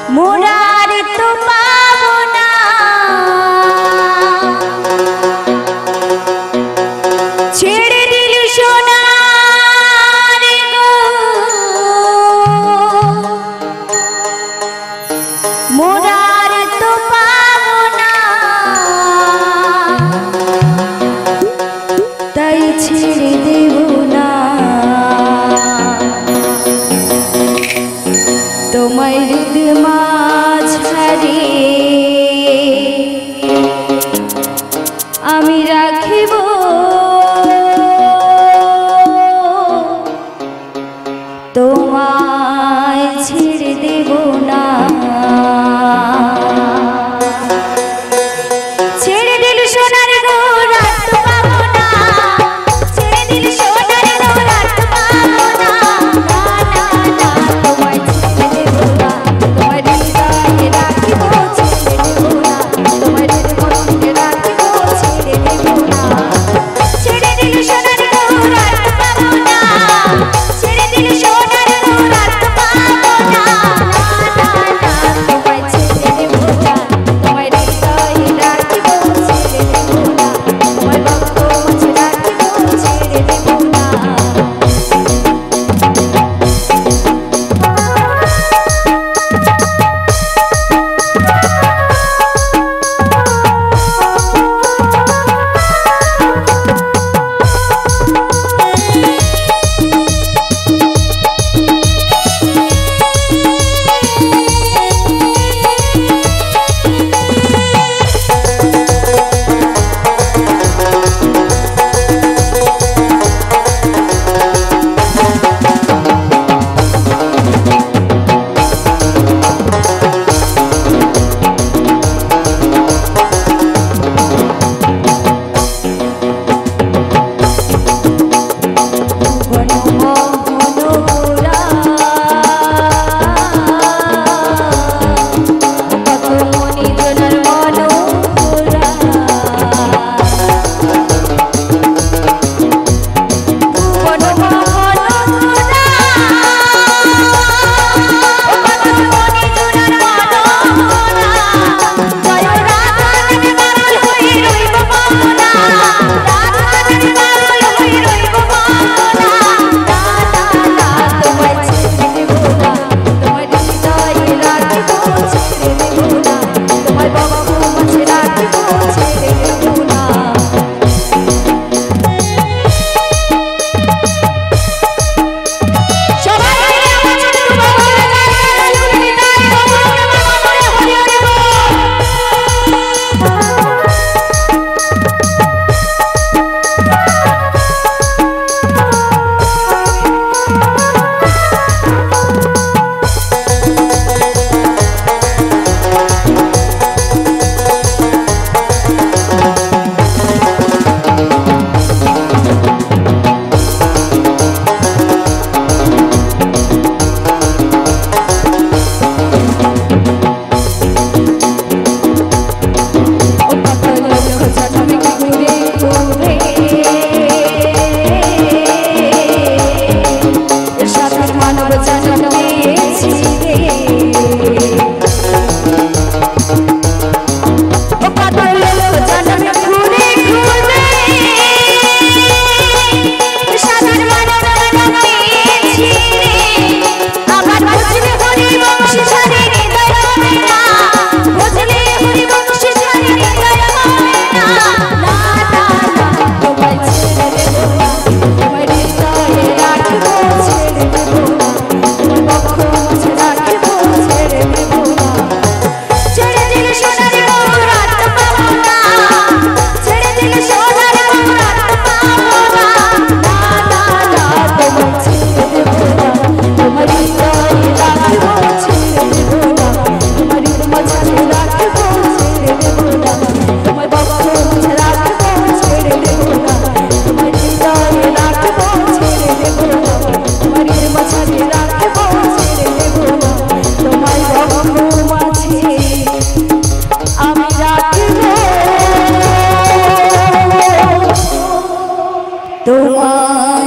মোরার তো পাবো না ছেড়ে দিল সোনার গো মোরার তো পাবো না তাই ছেড়ে দেব না তোমায় হৃদয় মাঝারে আমি রাখিব তোমায় ছেড়ে দেব না ছেড়ে দিল সোনার গো রাত পাবো না ছেড়ে দিল সোনার গো রাত পাবো না না না তোমায় ছেড়ে দেব না তোমায় হৃদয়ে রাখিব ছেড়ে দেব না তোমায় হৃদয়ে রাখিব ছেড়ে দেব না ছেড়ে দিল সোনার গো রাত পাবো না ছেড়ে দিল সোনার গো রাত পাবো না না না তোমায় ছেড়ে দেব না তোমায় হৃদয়ে রাখিব ছেড়ে দেব না তোমায় ভক্ত মাঝে রাখিব ছেড়ে দেব না তোমার